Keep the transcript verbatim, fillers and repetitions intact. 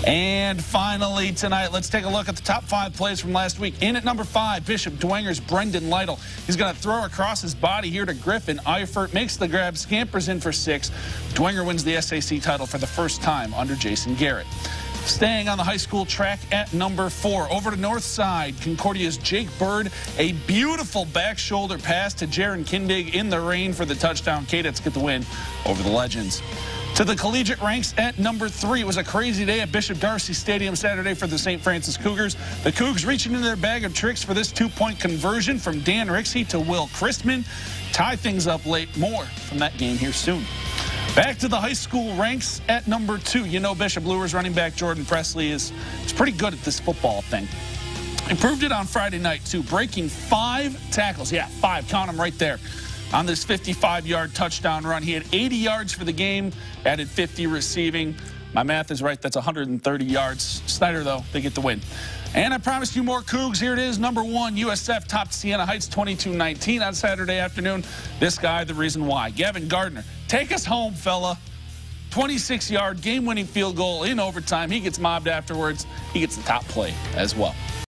And finally tonight, let's take a look at the top five plays from last week. In at number five, Bishop Dwenger's Brendan Lytle. He's going to throw across his body here to Griffin. Eifert makes the grab, scampers in for six. Dwenger wins the S A C title for the first time under Jason Garrett. Staying on the high school track at number four, over to North Side, Concordia's Jake Bird, a beautiful back shoulder pass to Jaron Kindig in the rain for the touchdown. Cadets get the win over the Legends. To the collegiate ranks at number three, it was a crazy day at Bishop Darcy Stadium Saturday for the Saint Francis Cougars. The Cougs reaching into their bag of tricks for this two-point conversion from Dan Rixey to Will Christman. Tie things up late. More from that game here soon. Back to the high school ranks at number two. You know Bishop Luers running back Jordan Presley is, is pretty good at this football thing. He proved it on Friday night, too, breaking five tackles. Yeah, five. Count them right there. On this fifty-five yard touchdown run, he had eighty yards for the game, added fifty receiving. My math is right. That's one hundred thirty yards. Snyder, though, they get the win. And I promised you more Cougs. Here it is. Number one, U S F topped Siena Heights twenty-two nineteen on Saturday afternoon. This guy, the reason why. Gavin Gardner, take us home, fella. twenty-six yard game-winning field goal in overtime. He gets mobbed afterwards. He gets the top play as well.